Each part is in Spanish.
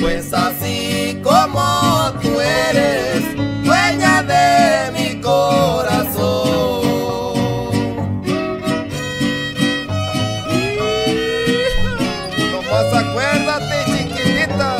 Pues así como tú eres dueña de mi corazón. Nomás acuérdate, chiquitita.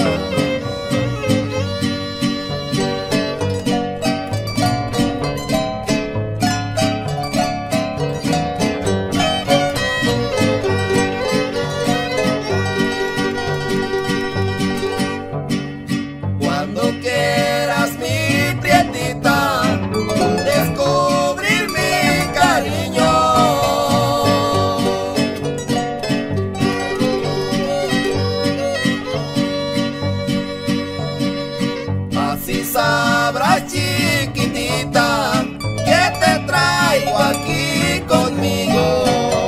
Cuando quieras, mi prietita, descubrir mi cariño. Así sabrás, chiquitita, que te traigo aquí conmigo.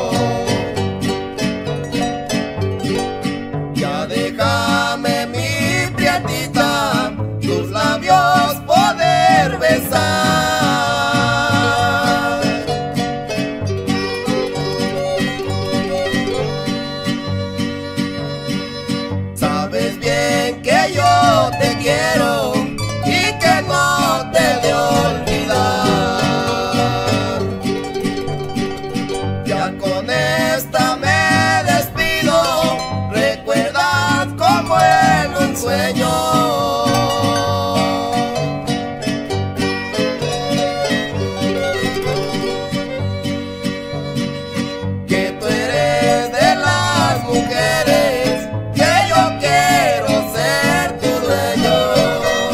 Ya déjame, mi prietita, tus labios poder besar. Sabes bien que yo te quiero y que no te he de olvidar. Ya con esta me despido, recuerdas como en un sueño. Que tú eres de las mujeres que yo quiero ser tu dueño.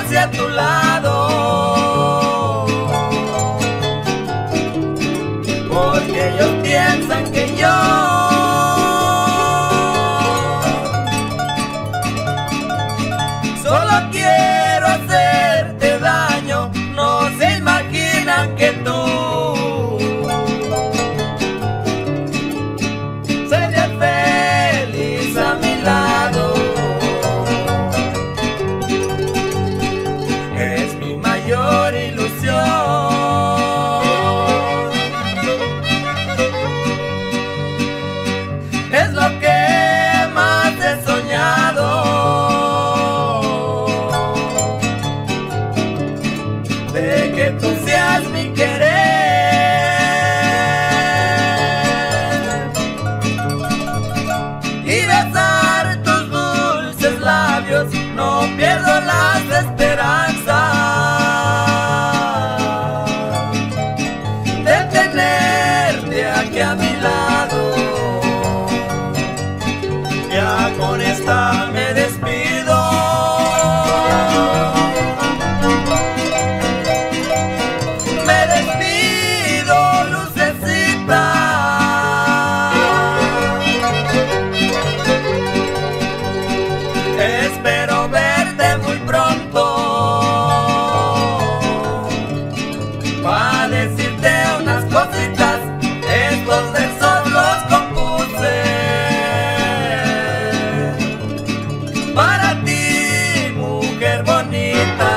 hacia tu lado, porque ellos piensan que yo solo quiero hacerte daño. No se imaginan que tú serías feliz a mi lado. Es mi mayor ilusión, es lo que más he soñado, de que tú seas mi querer y besar tus dulces labios. No pierdo las esperanzas de tenerte aquí a mi lado. Ya con esta me despido. Me despido, lucecita. Espero verte muy pronto para decirte unas cositas. Estos versos los compuse para ti, mujer bonita.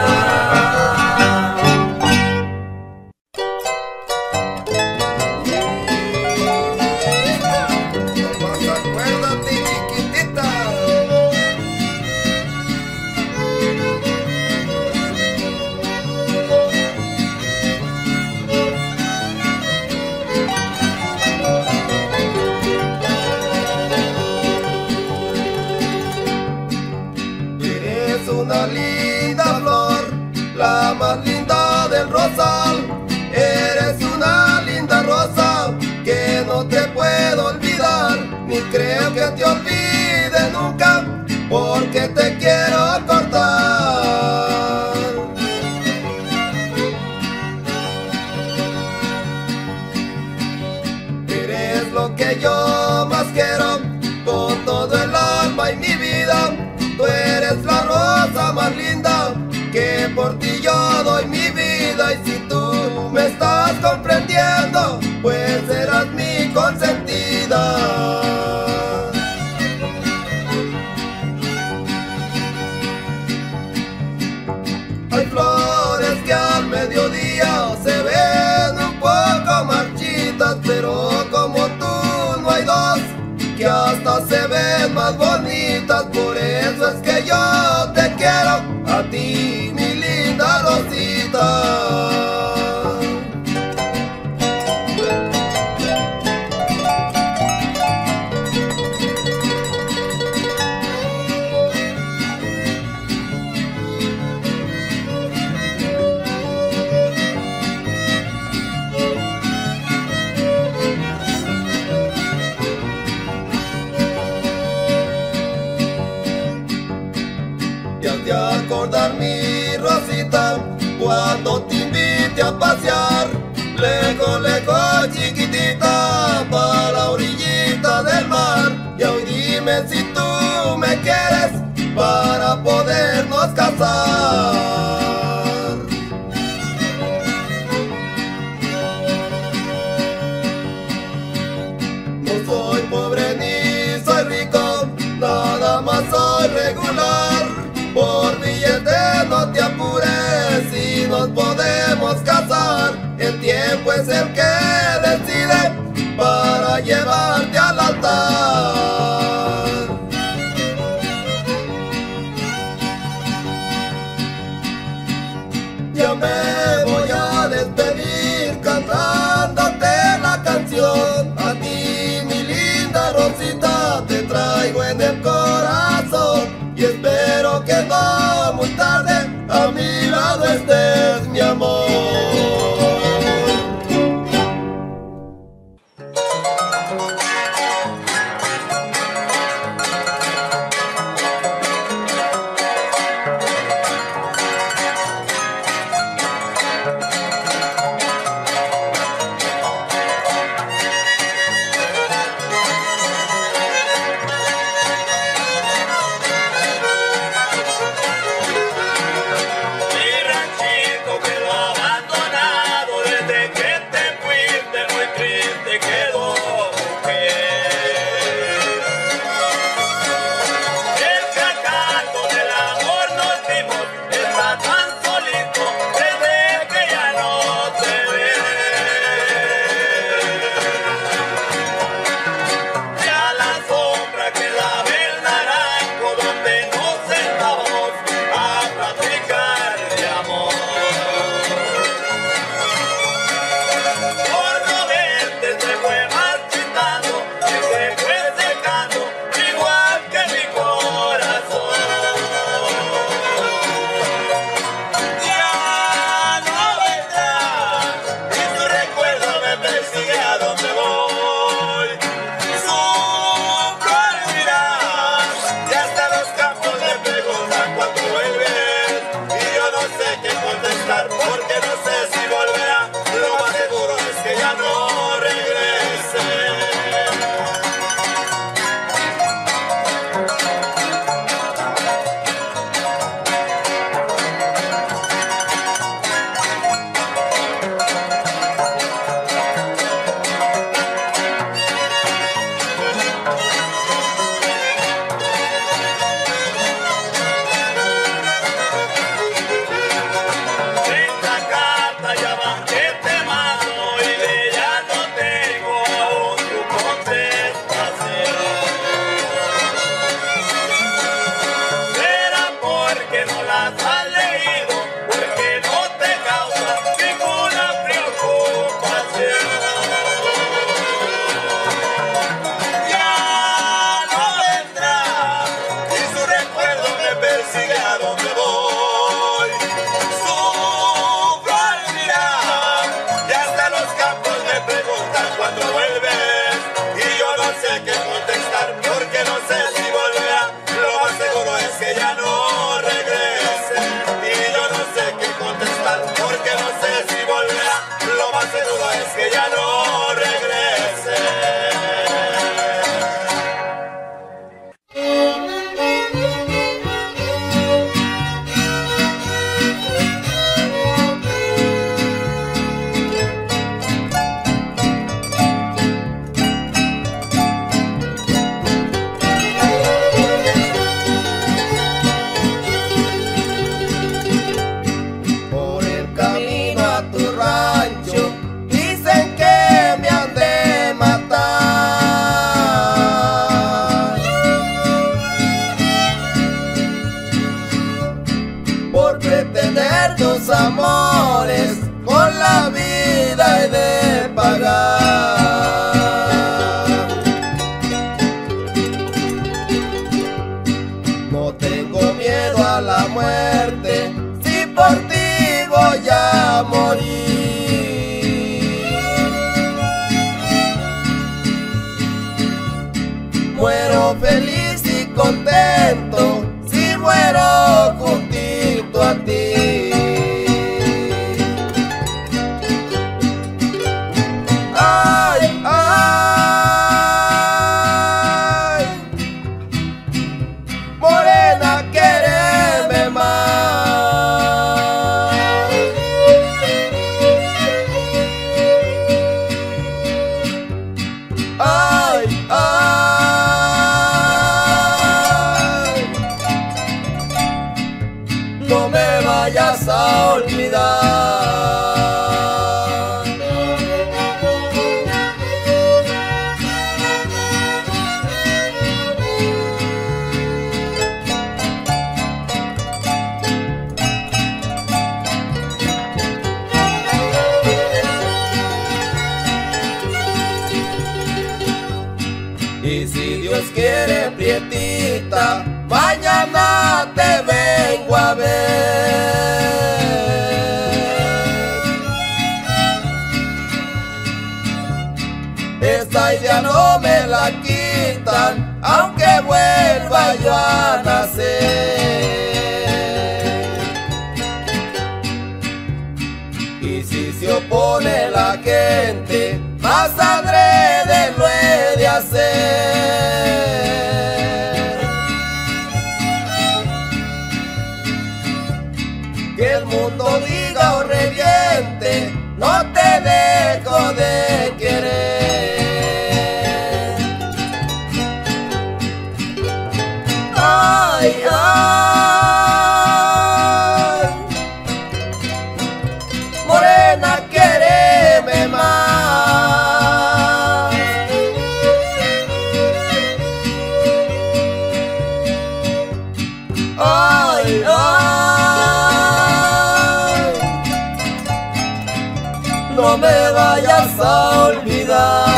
Nomás acuérdate, chiquitita. Eres una linda flor, la más linda del rosal. Eres una linda rosa que no te puedo olvidar, ni creo que te olvide nunca, porque te quiero cortar. Eres lo que yo más quiero, con todo el alma y mi vida. Tú eres la rosa más linda, que por ti yo doy mi vida. Y si tú me estás comprendiendo, pues serás mi consentida. Hay flores que al mediodía se ven un poco marchitas, pero como tú no hay dos que hasta se ven más bonitas. Por eso es que yo te quiero a ti, mi linda Rosita. Y has de acordar, mi Rosita, cuando te invite a pasear, lejos, lejos, chiquitita, para la orillita del mar. Y hoy dime si tú me quieres para podernos casar. No soy pobre ni soy rico, nada más soy regular. Por billete no te apures, si nos podemos casar. El tiempo es el que decide para llevarte al altar. Ya me voy a despedir cantándote la canción. A ti, mi linda Rosita, te traigo en el corazón. Y espero que no muy tarde a mi lado estés, mi amor. sigue a donde voy. Sufro al mirar y hasta los campos me preguntan cuándo vuelves, y yo no sé qué contestar porque no sé si volverá. Lo más seguro es que ya no regrese, y yo no sé qué contestar porque no sé si volverá. Lo más seguro es que ya no regrese. Por el camino a tu rancho dicen que me han de matar por pretender tus amores, con la vida he de pagar. No tengo miedo a la muerte, si por ti voy a morir. Muero feliz y contento si muero juntito a ti. Ay, ay, morena, quéreme más. Ay, ay, no me vayas a olvidar. Y si Dios quiere, prietita, mañana te vengo a ver. Esta idea no me la quitan, aunque vuelva yo a nacer. Y si se opone la gente, más adrede lo he de hacer. Que el mundo diga o reviente, no te dejo de querer. Ay, ay, morena, quéreme más. Ay, ay, no me vayas a olvidar.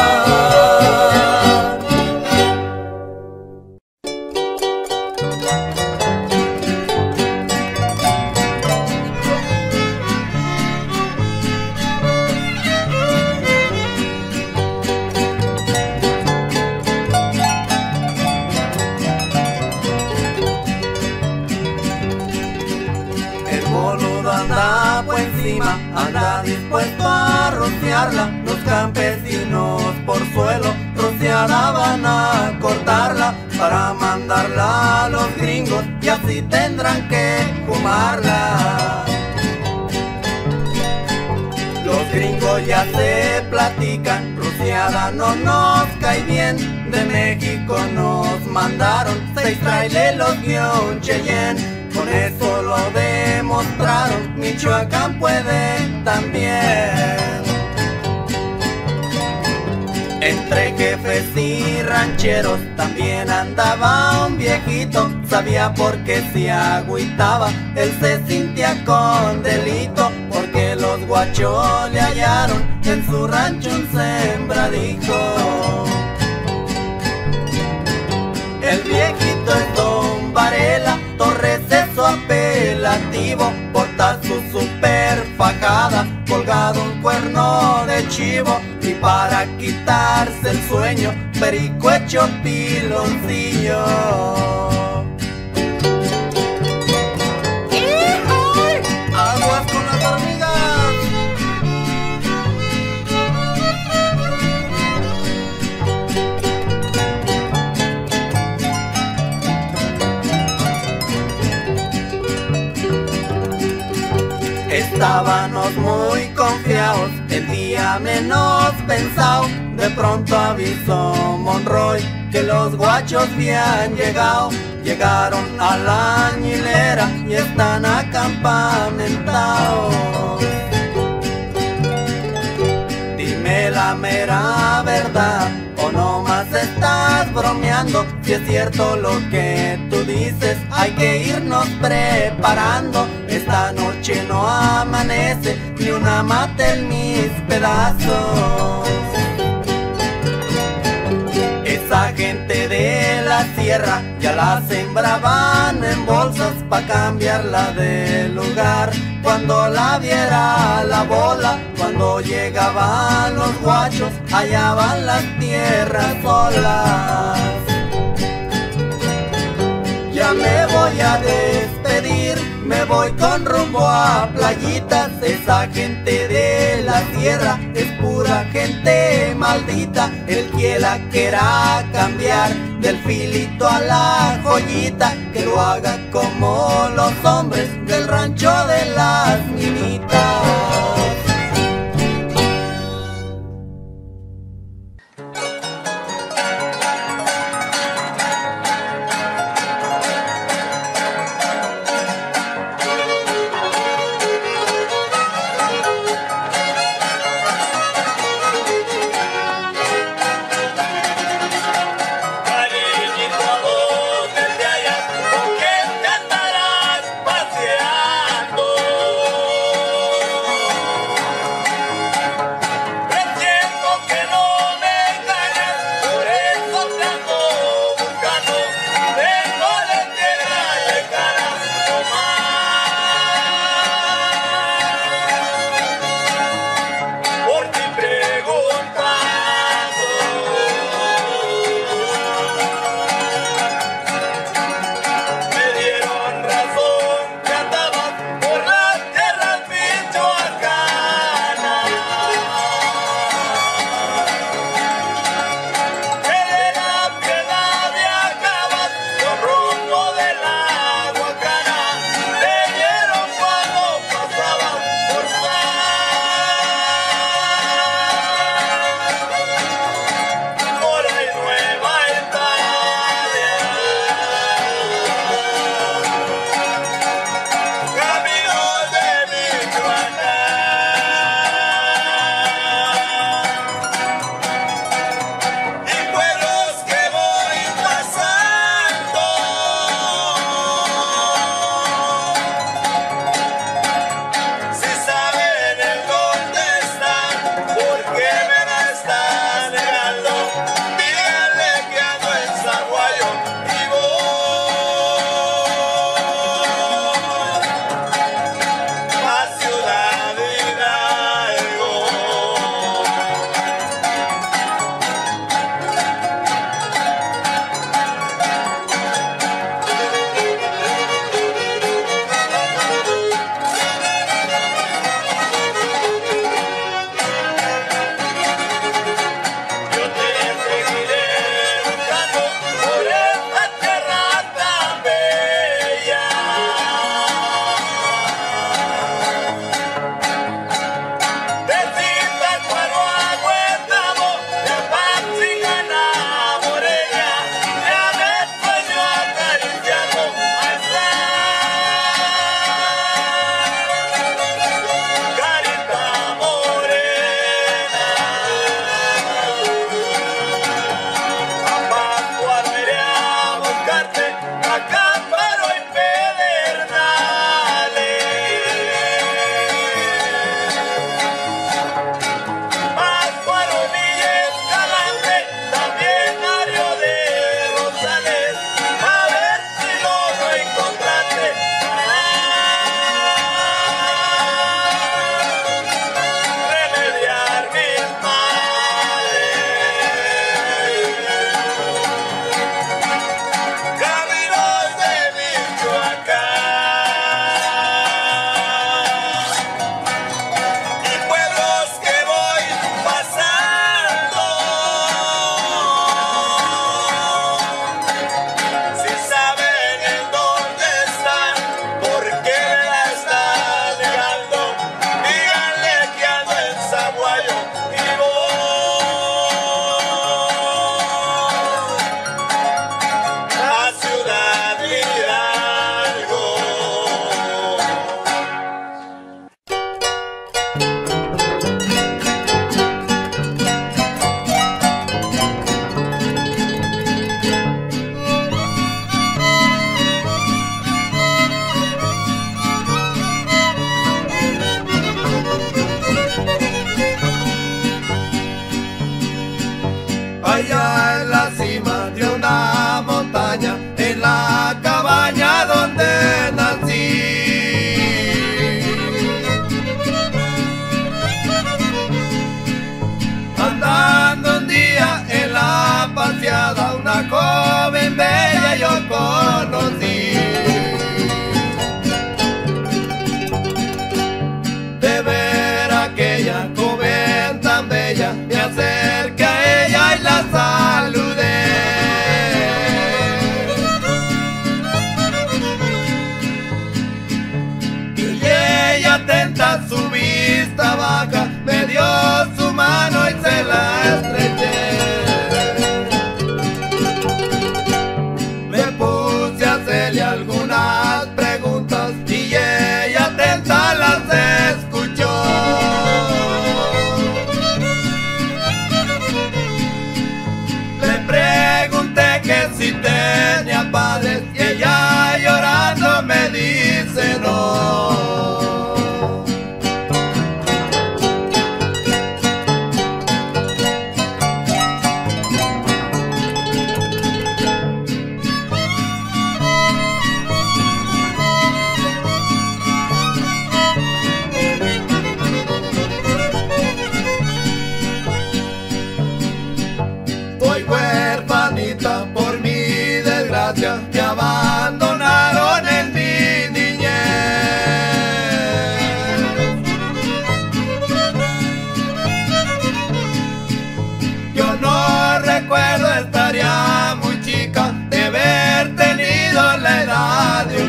El boludo anda por encima, anda dispuesto a rociarla. Los campesinos por suelo rociada van a cortarla para mandarla a los gringos y así tendrán que fumarla. Los gringos ya se platican, rociada no nos cae bien. De México nos mandaron 6 traileros-un Cheyenne. Con eso lo demostraron, Michoacán puede también. Entre jefes y rancheros también andaba un viejito. Sabía por qué se agüitaba, él se sentía con delito, porque los guachos le hallaron en su rancho un sembradío. El viejito es Don Varela Torres, es vivo porta su super fajada, colgado un cuerno de chivo, y para quitarse el sueño, perico hecho piloncillo. ¡Aguas con las hormigas! Estábamos muy confiados, el día menos pensado, de pronto avisó Monroy que los guachos habían llegado. Llegaron a la añilera y están acampamentados. Dime la mera verdad, o nomás estás bromeando. Si es cierto lo que tú dices, hay que irnos preparando. Esta noche no amanece ni una mata en mis pedazos. Esa gente de la sierra ya la sembraban en bolsas pa' cambiarla de lugar. Cuando la viera la bola, cuando llegaban los guachos, hallaban las tierras solas. Ya me voy a despedir, me voy con rumbo a playitas. Esa gente de la sierra es pura gente maldita. El que la quiera cambiar del filito a la joyita, que lo haga como los hombres del rancho de las minitas. Cariñito, desde allá, ¿con quién te andarás paseando?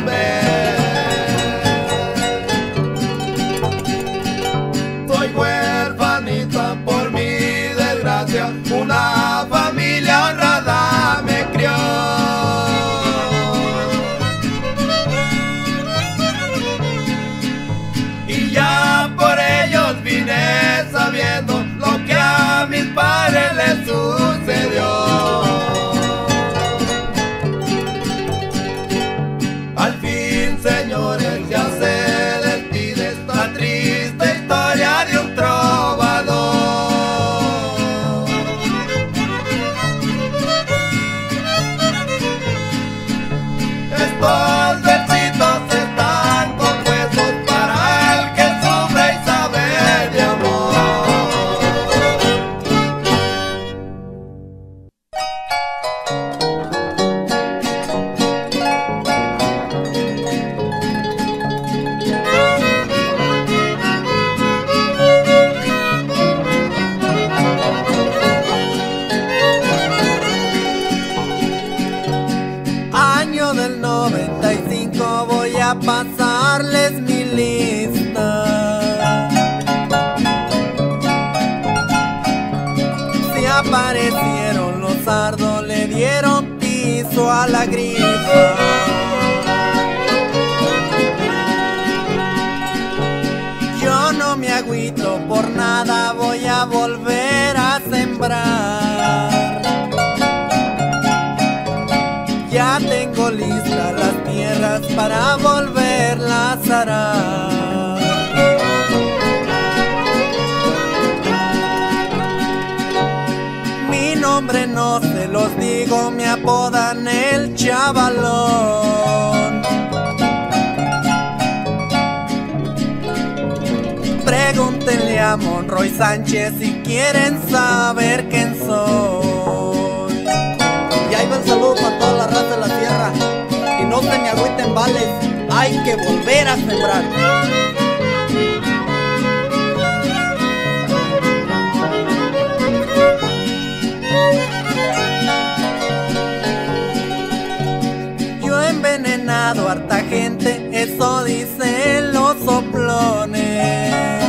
Soy huerfanita por mi desgracia, una familia honrada me crió. Y ya por ellos vine sabiendo lo que a mis padres les sucedió. Al fin, señores, ya se despide esta triste historia de un trovador. Estos versitos están compuestos para el que sufre y sabe de amor. Año del 95, voy a pasarles mi lista. Se aparecieron los sardos, le dieron piso a la grifa. Yo no me agüito por nada, voy a volver a sembrar. Ya tengo listas las tierras para volverlas a arar. Mi nombre no se los digo, me apodan el chavalón. Pregúntenle a Monroy Sánchez si quieren saber quién soy. Y ahí va el saludo para toda la raza de la tierra. Y no se me agüiten vales, hay que volver a sembrar. Yo he envenenado a harta gente, eso dicen los soplones.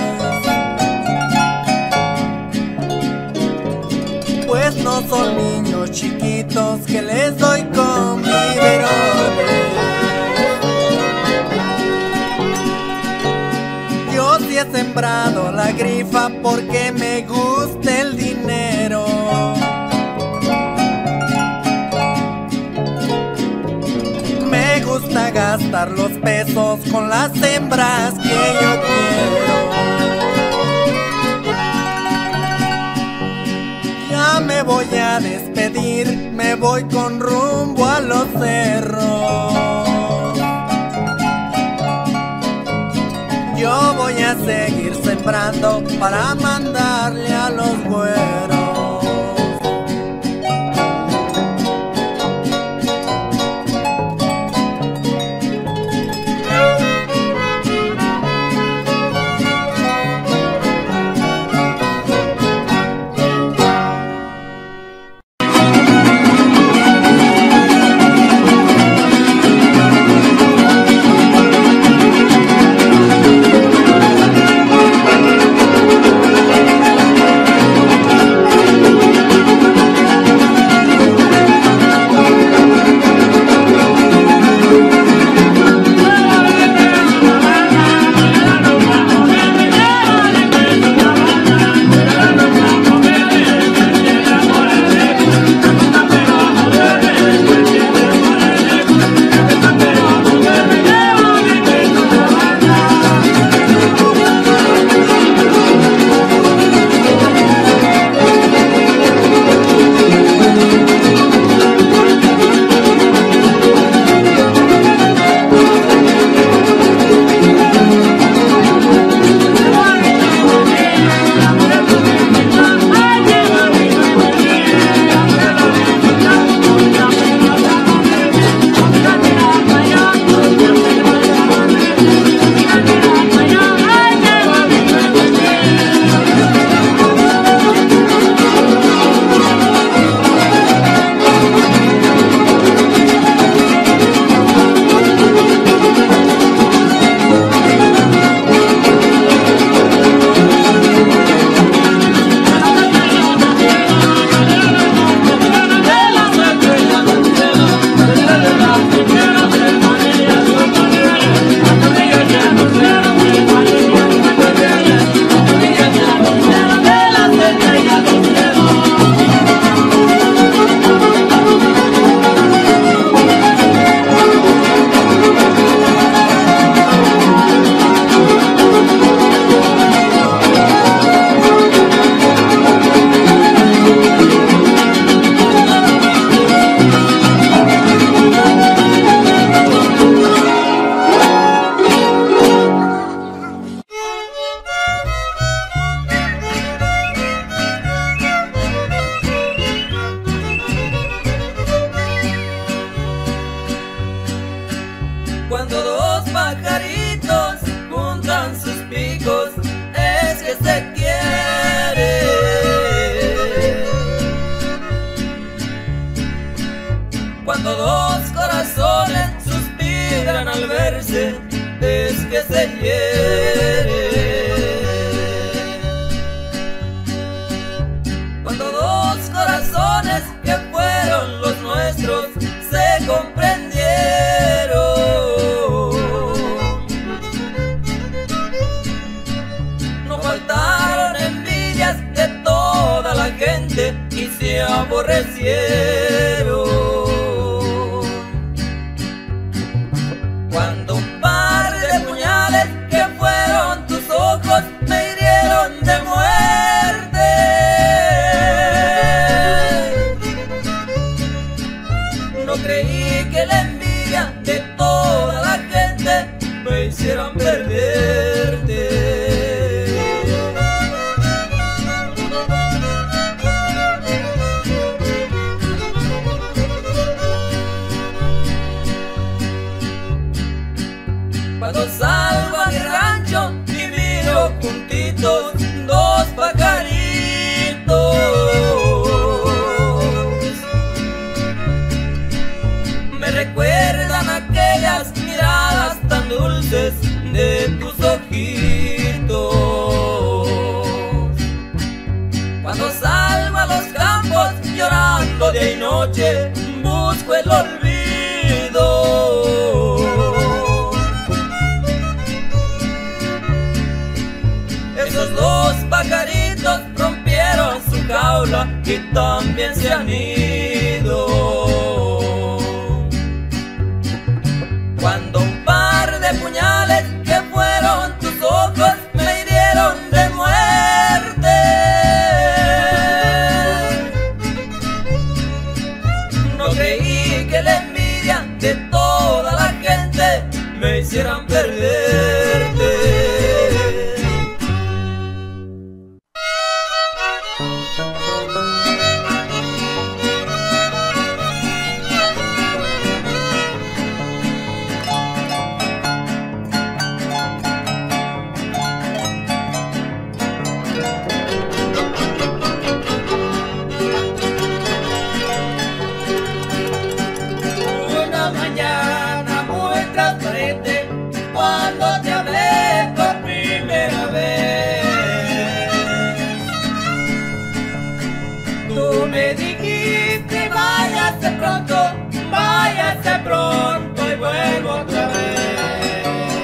Pues no son niños chiquitos que les doy con biberones. Yo sí he sembrado la grifa porque me gusta el dinero. Me gusta gastar los pesos con las hembras que yo quiero. Ya me voy a despedir, me voy con rumbo a los cerros. Yo voy a seguir sembrando para mandarle a los güeros. quererse es que se hiere. Cuando dos corazones que fueron los nuestros se comprendieron, no faltaron envidias de toda la gente y se aborrecieron. Cuando un par de puñales que fueron tus ojos me hirieron de muerte, no creí que la envidia de toda la gente me hicieran perderte. Cuando salgo a mi rancho y miro juntitos dos pajaritos, me recuerdan aquellas miradas tan dulces de tus ojitos. Cuando salgo a los campos llorando día y noche, busco el olvido. Esos dos pajaritos rompieron su jaula y también se han ido. Cuando un par de puñales que fueron tus ojos me hirieron de muerte, no creí que la envidia de toda la gente me hicieran perderte. Una mañana muy transparente, cuando te hablé por primera vez, tú me dijiste váyase pronto y vuelvo otra vez,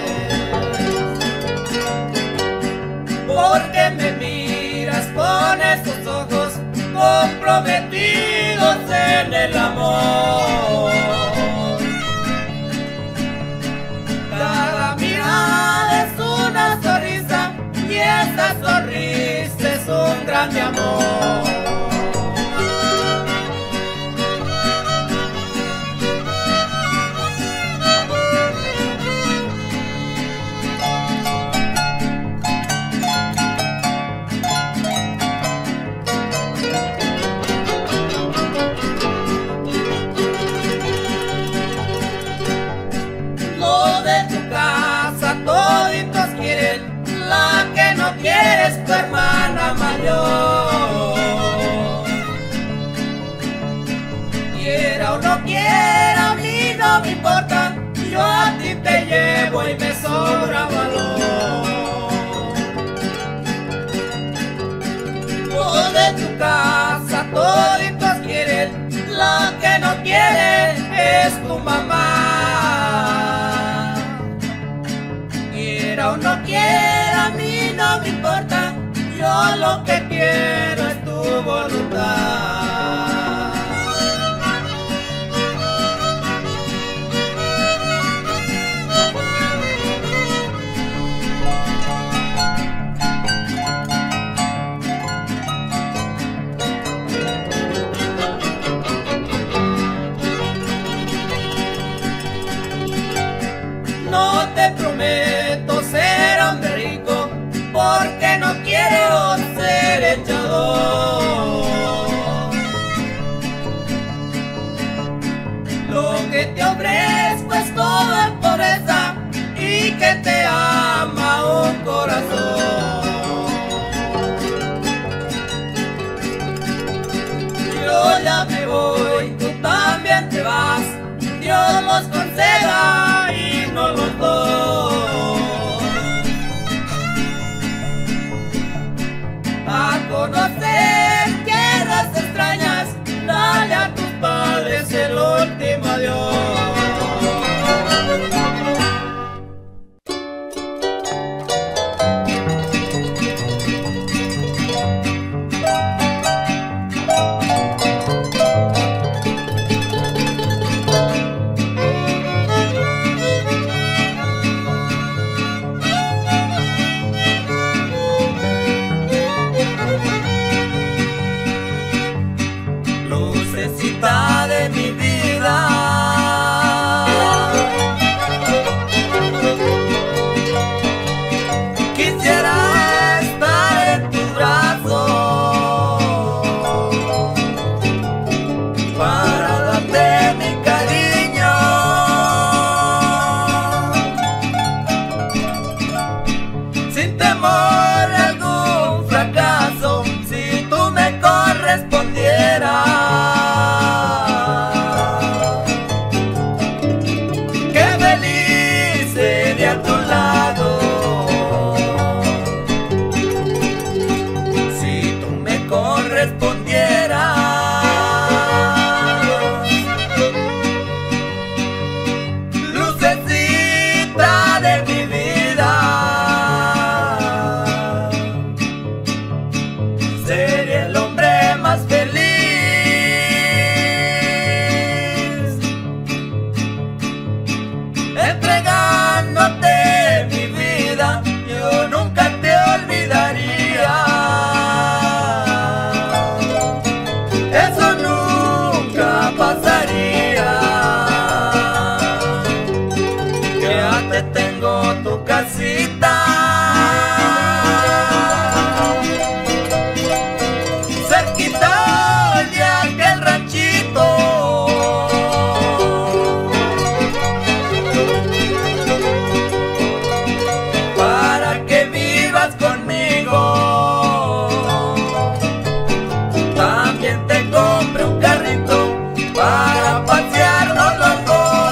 porque me miras con esos ojos comprometidos en el amor. Cada mirada es una sonrisa y esa sonrisa es un grande amor. Lo de tu casa toditos quieren, la que no quiere es tu hermana mayor. Quiera o no quiera, a mí no me importa, yo a ti te llevo y me sobra valor. Lo de tu casa toditos quieren, la que no quiere es tu mamá. Quiera o no quiera, a mí no me importa, yo lo que quiero es tu voluntad. No te prometo ser hombre rico, porque no quiero ser echador. Lo que te ofrezco es todo en pobreza y que te ama un corazón. Yo ya me voy, tú también te vas, Dios los conceda y no los doy. tengo tu casita cerquita de aquel ranchito, para que vivas conmigo. También te compré un carrito para pasearnos los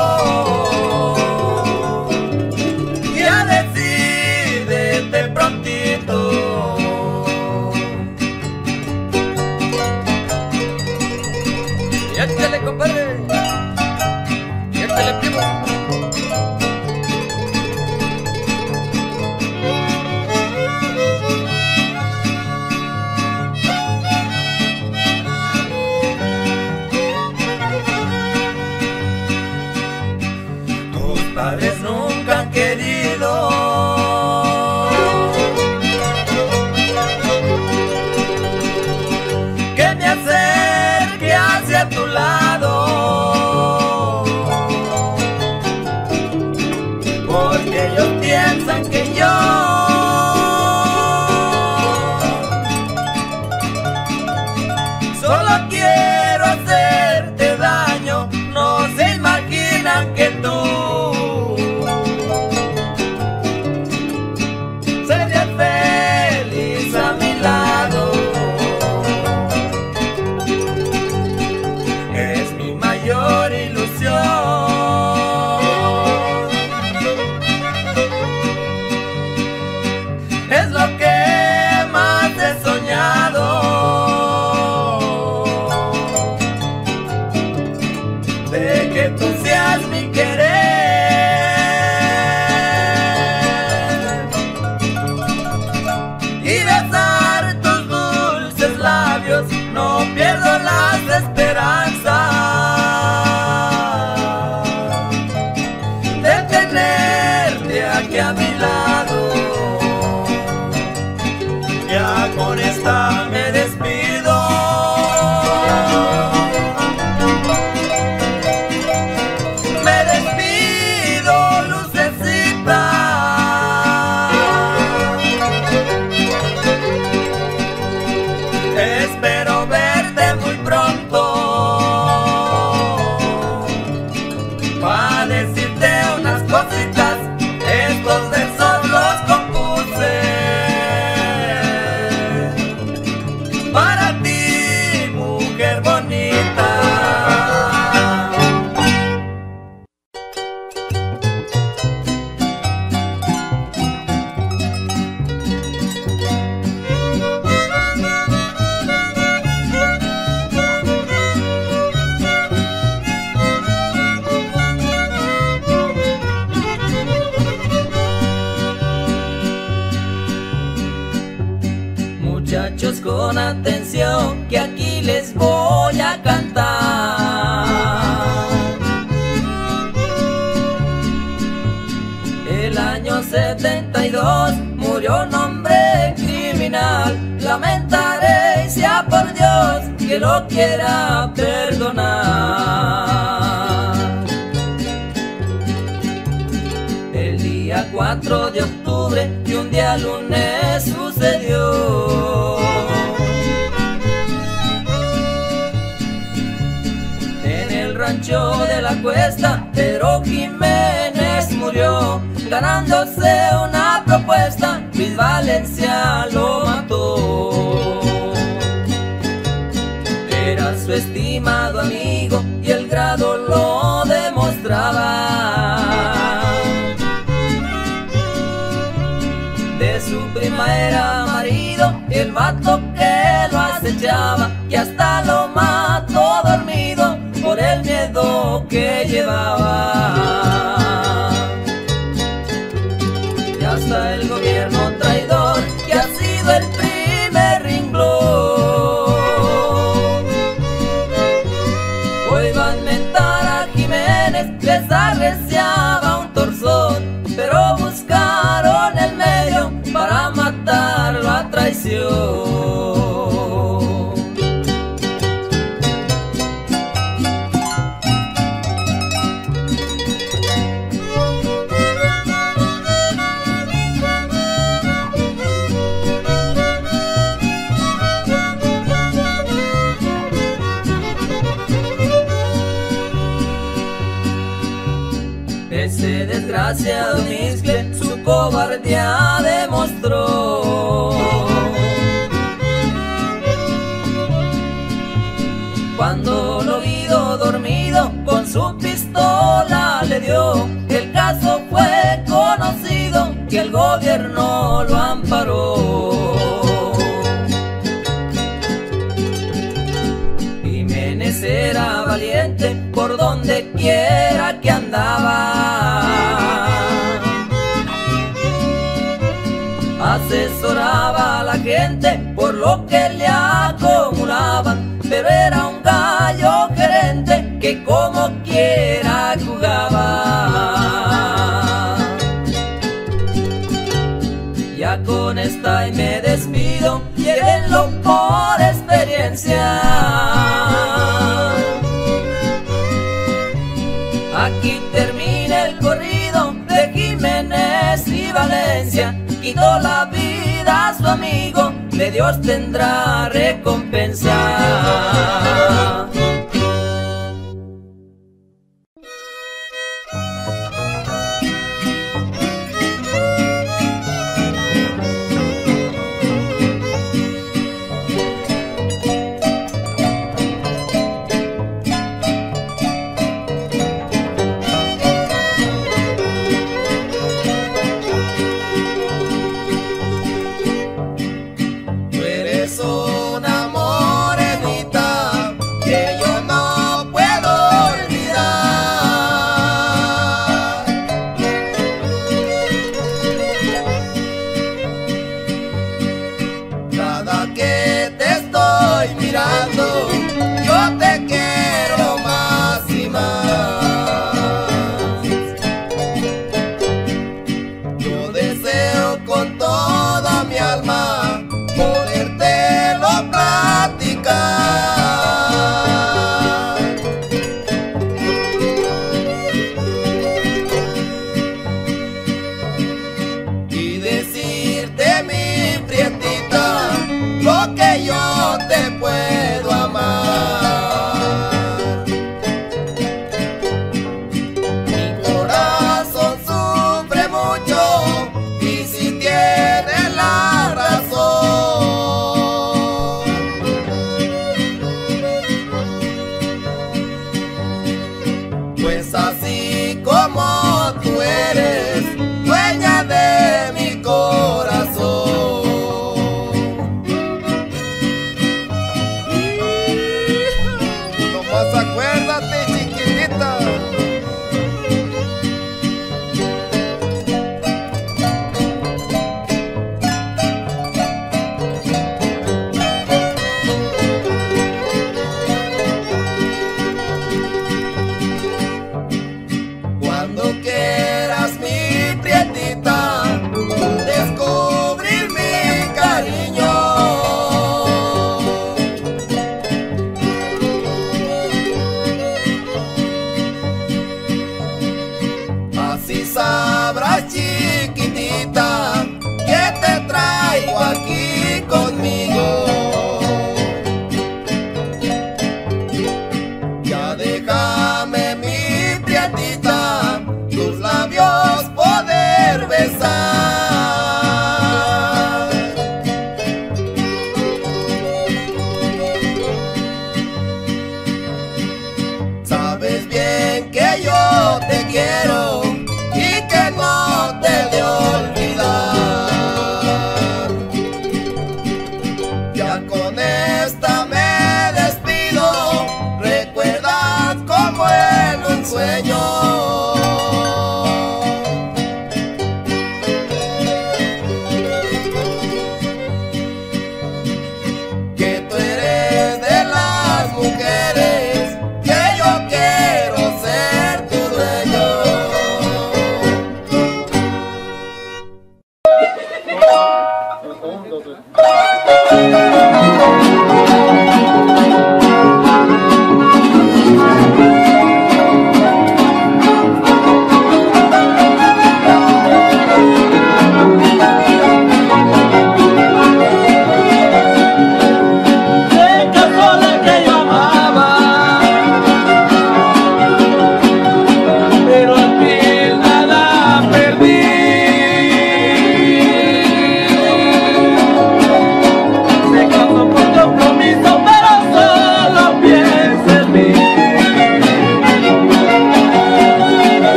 dos. Ya decídete prontito. Y échale, compadre. Y échale, primo. Tus padres nunca han querido que me acerque hacia tu lado, porque ellos piensan que yo solo quiero hacerte daño. No se imaginan que tú serías feliz a mi lado. Es mi mayor ilusión, es lo que más he soñado, de que tú seas mi querer y besar tus dulces labios. No pierdo las esperanzas de tenerte aquí a mi lado. Ya con esta me despido. Me despido, lucecita. Espero verte muy pronto para decirte unas cositas. Estos versos los compuse para ti, mujer bonita. Muchachos, con atención, que aquí les voy a cantar. El año 72 murió un hombre criminal. Lamentaré y sea por Dios que lo quiera perdonar. El día 4 de octubre y un día lunes sucedió. En el rancho de la Cuesta, Pedro Jiménez murió, ganándose una propuesta. Luis Valencia lo mató. Era su estimado amigo y el grado lo demostraba. De su prima era marido, el vato que lo acechaba, y hasta lo mató dormido por el miedo que llevaba. Y hasta el gobierno traidor, que ha sido el primer renglón, hoy va a mentar a Jiménez. Les arreciaba un torzón, pero buscaron el medio para matarlo a traición. hacia Don Iscle su cobardía demostró. Cuando lo vio dormido con su pistola le dio, el caso fue conocido que el gobierno lo amparó. Jiménez era valiente por donde quiera que andaba, asesoraba a la gente por lo que le acumulaban, pero era un gallo gerente que como quiera jugaba. Ya con esta y me despido, llévenlo por experiencia. Aquí termina el corrido de Jiménez y Valencia. Quitó la vida a su amigo, de Dios tendrá recompensa. Una morenita que yo no puedo olvidar. Cada que te estoy mirando, yo te quiero más y más. Yo deseo con toda mi alma podértelo platicar y decirte, mi prietita, lo que yo te puedo amar. Mi corazón sufre mucho y si tiene la razón, pues así como tú eres dueña de mi corazón. Nomás acuérdate, chiquitita. Cuando quieras, mi prietita, descubrir mi cariño. Así sabrás, chiquitita, que te traigo aquí conmigo. Ya déjame, mi prietita, tus labios poder besar. Sabes bien que yo te quiero y que no te de olvidar. Ya con esta me despido, recuerdas como en un sueño.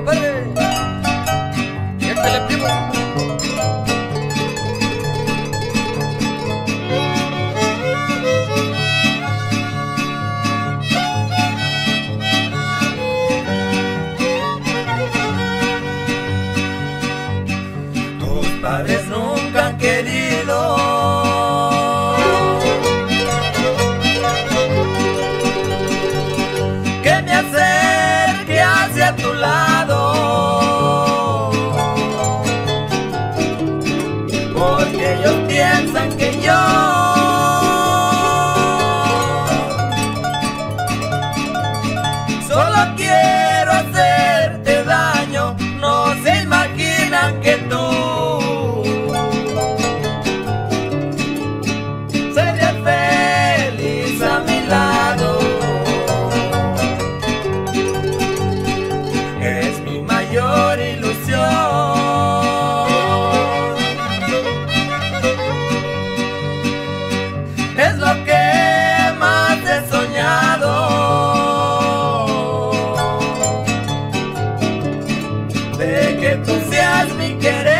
compadre. Y échale, primo. Tus padres nunca han querido que me acerque hacia tu lado, porque ellos piensan que yo solo quiero hacerte daño. No se imaginan que tú serías feliz a mi lado. Es mi mayor ilusión, es lo que más he soñado, de que tú seas mi querer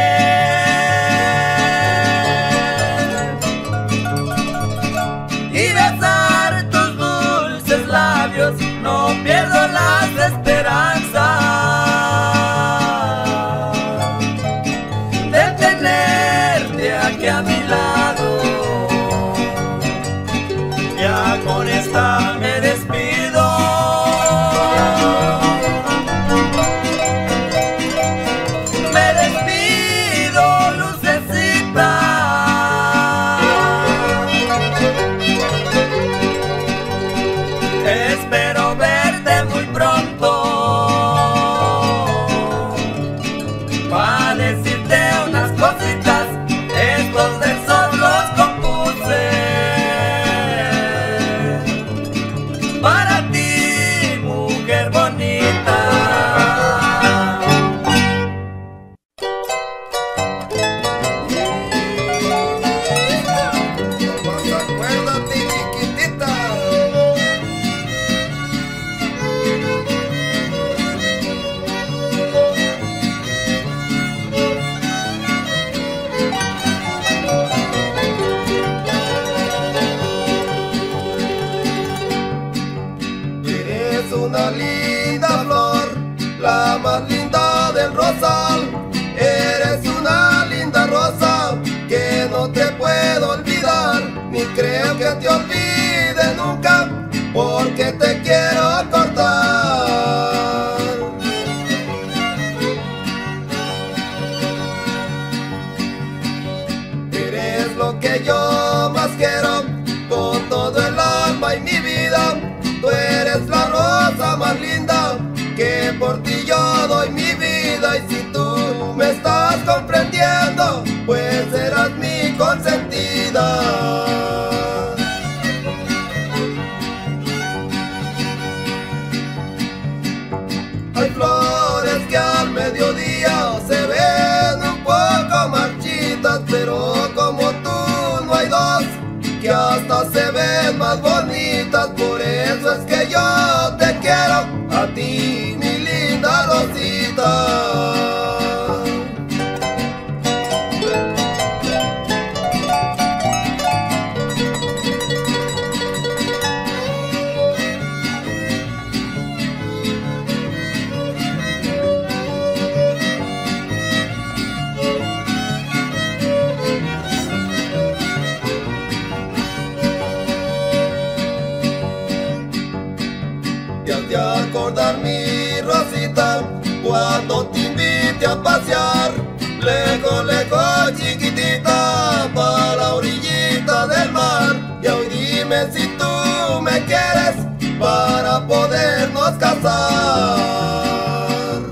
y besar tus dulces labios. No pierdo las esperanzas de tenerte aquí a mi lado. Ya con esta me despido. Me despido, lucecita. Espero verte muy pronto para decirte unas cositas. Estos versos los compuse para ti, mujer bonita. Nomás acuérdate, chiquitita. Eres una linda flor, la más linda del rosal. Eres una linda rosa que no te puedo olvidar, ni creo que te olvide nunca, porque te quiero cortar. Eres lo que yo más quiero, con todo el alma y mi vida. Tú eres la rosa más linda, que por ti yo doy mi vida. Y si tú me estás comprendiendo, pues serás mi consentida. Hay flores que al mediodía se ven un poco marchitas, pero como tú no hay dos que hasta se ven más bonitas. Por eso es que yo te quiero a ti, mi linda rosita. Te has de acordar, mi rosita, cuando te invite a pasear, lejos, lejos, chiquitita, para la orillita del mar. Y hoy dime si tú me quieres para podernos casar.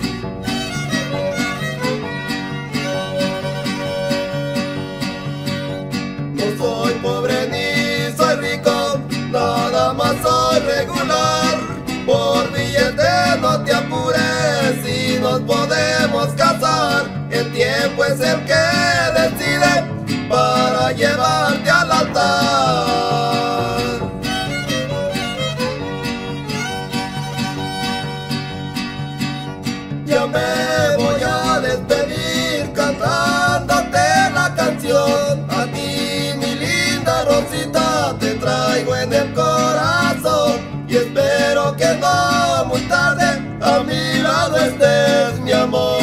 No soy pobre ni soy rico, nada más soy regular. Por billete no te apures, si nos podemos casar. El tiempo es el que decide para llevarte al altar. ya me voy a despedir cantándote la canción. A ti, mi linda Rosita, te traigo en el corazón y espero que no muy tarde a mi lado estés, mi amor.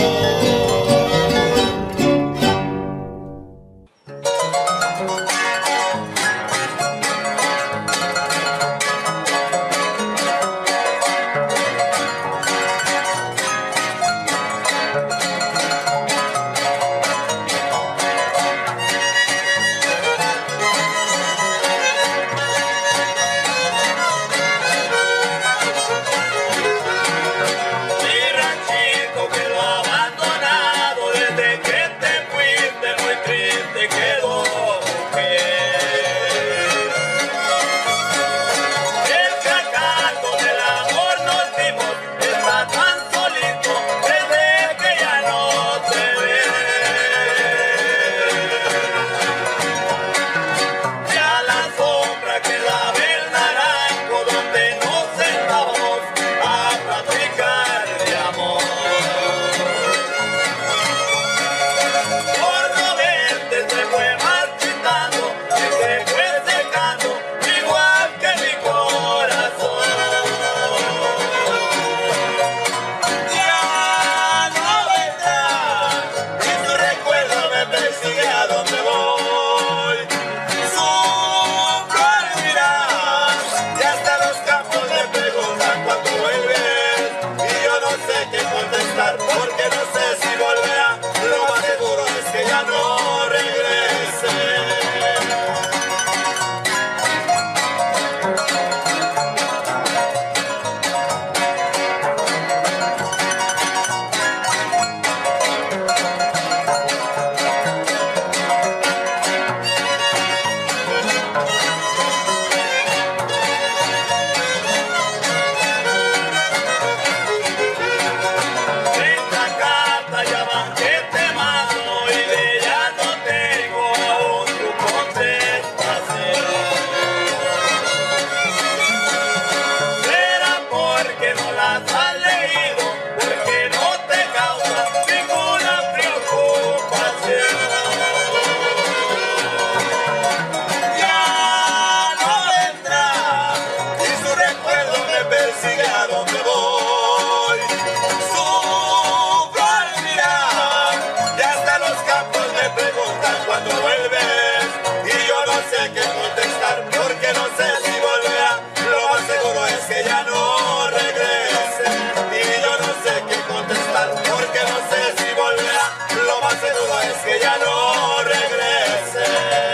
Porque no sé si volverá, lo más seguro es que ya no regrese. Que ya no regrese.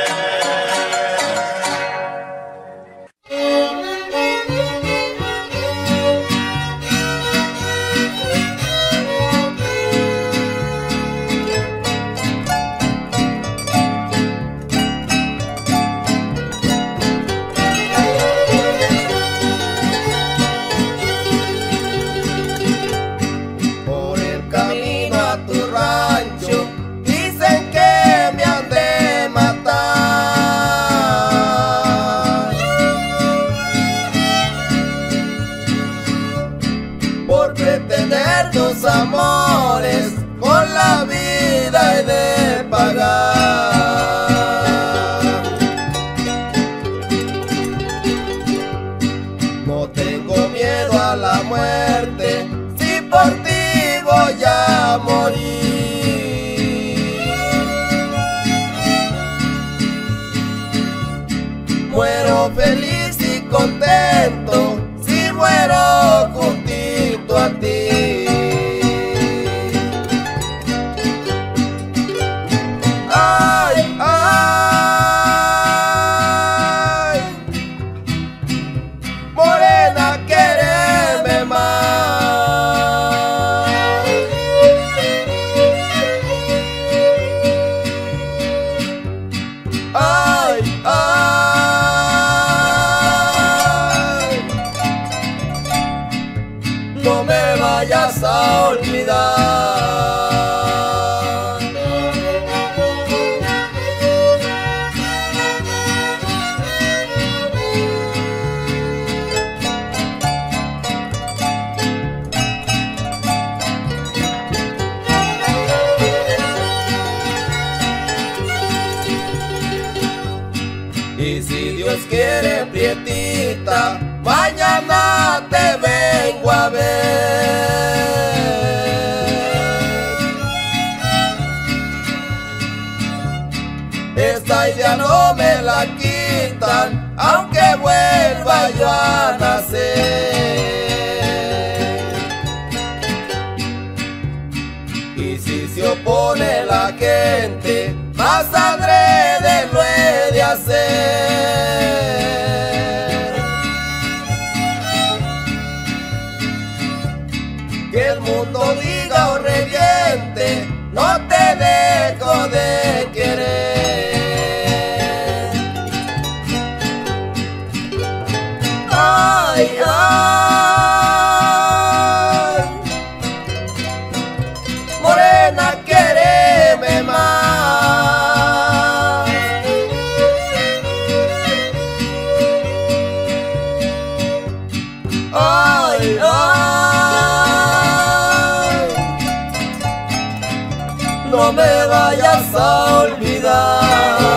Por el camino a tu rancho dicen que me han de matar por pretender tus amores, con la vida he de pagar. No tengo miedo a la muerte, si por ti voy a morir. Muero feliz y contento si muero juntito a ti. Ay, ay, morena, quéreme más. Ay, ay, no me vayas a olvidar. eres prietita, mañana te vengo a ver. Esta idea no me la quitan, aunque vuelva yo a nacer. Y si se opone la gente, más adrede lo he de hacer. Que el mundo diga o reviente, no te dejo de querer. Ay, ay, morena, quéreme más. Ay, ay, no me vayas a olvidar.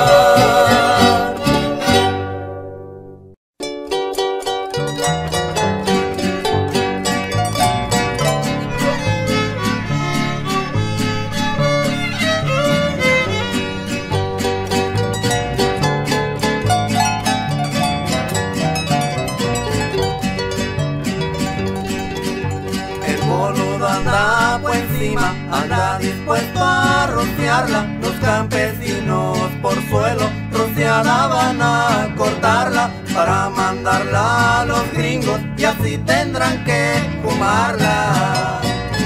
Anda dispuesto a rociarla, los campesinos por suelo rociada van a cortarla para mandarla a los gringos y así tendrán que fumarla.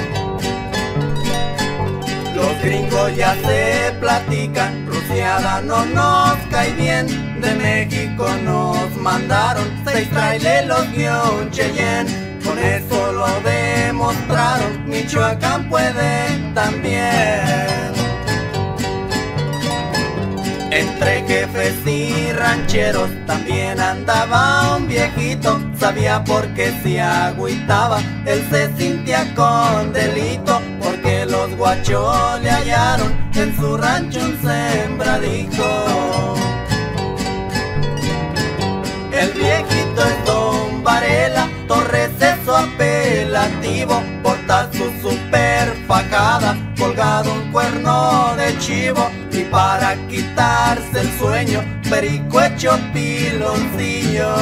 Los gringos ya se platican, rociada no nos cae bien, de México nos mandaron 6 traileros Cheyenne. Con eso lo demostraron, Michoacán puede también. Entre jefes y rancheros también andaba un viejito, sabía por qué se agüitaba, él se sentía con delito, porque los guachos le hallaron en su rancho un sembradito. El viejito es Don Varela, Torres es su apelativo, porta su super fajada, colgado un cuerno de chivo, y para quitarse el sueño, perico hecho piloncillo.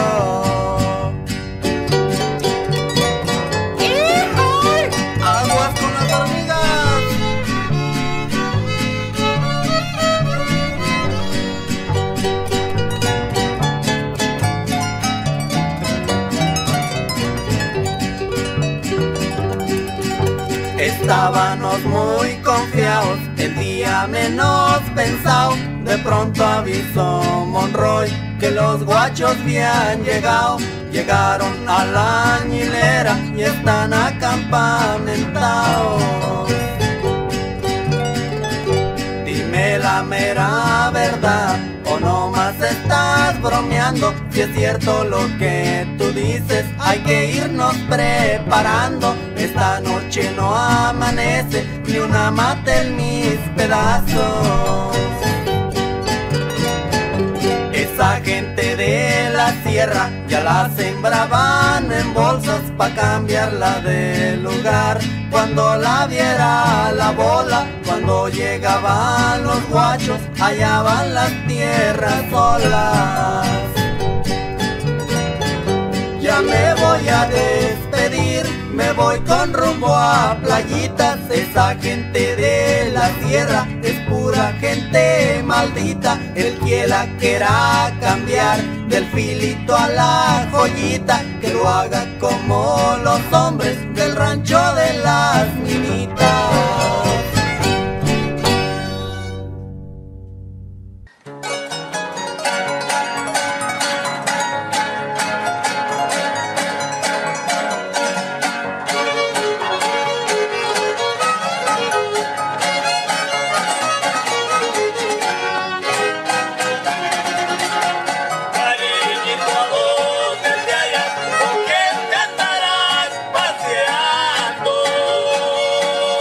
¡Aguas con las hormigas! Estábamos muy confiados, el día menos pensado, de pronto avisó Monroy que los guachos habían llegado. Llegaron a la añilera y están acampamentados. Dime la mera verdad, o nomás estás bromeando. Si es cierto lo que tú dices, hay que irnos preparando. Esta noche no amanece ni una mata en mis pedazos. Esa gente de la sierra ya la sembraban en bolsas pa' cambiarla de lugar. Cuando la viera la bola, cuando llegaban los guachos, hallaban las tierras solas. Ya me voy a despedir, me voy con rumbo a playitas. Esa gente de la sierra es pura gente maldita. El que la quiera cambiar del filito a la joyita, que lo haga como los hombres del rancho de las minitas. ¿Con quién te andarás paseando?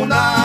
una